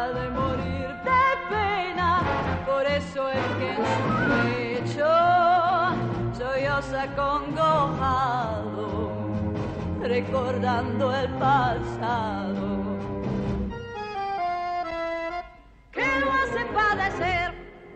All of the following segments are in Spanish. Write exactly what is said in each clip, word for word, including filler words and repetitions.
ha de morir de pena, por eso es que en su pecho solloza acongojado, recordando el pasado, que lo hace padecer.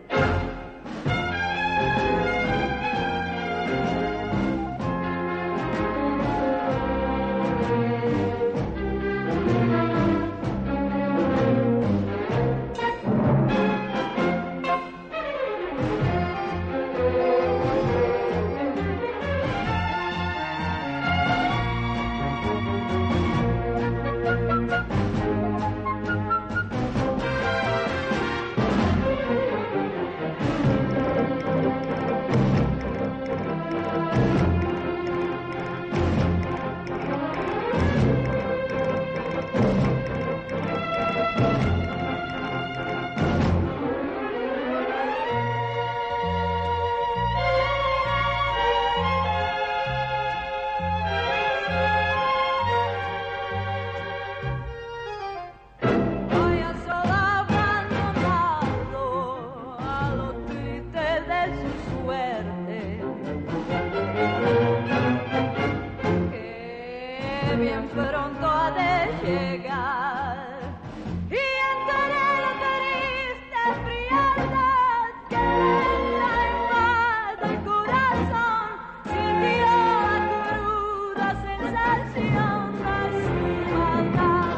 Bien pronto ha de llegar y entraré la triste frialdad que la invade el corazón, sintió la cruda sensación de su maldad.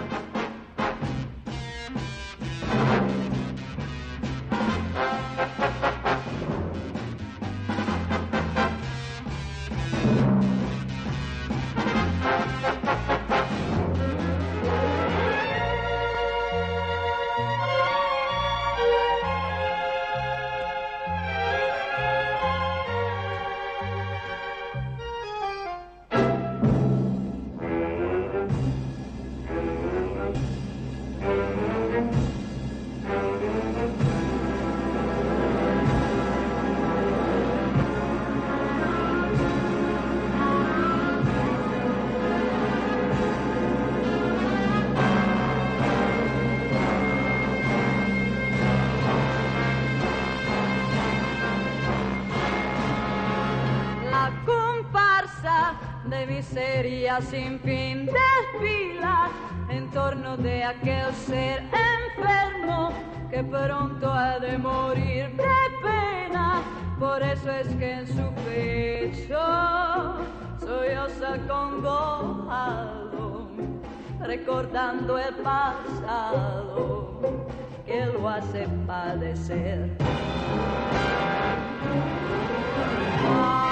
De miseria sin fin desfila en torno de aquel ser enfermo que pronto ha de morir de pena, por eso es que en su pecho solloza acongojado, recordando el pasado que lo hace padecer.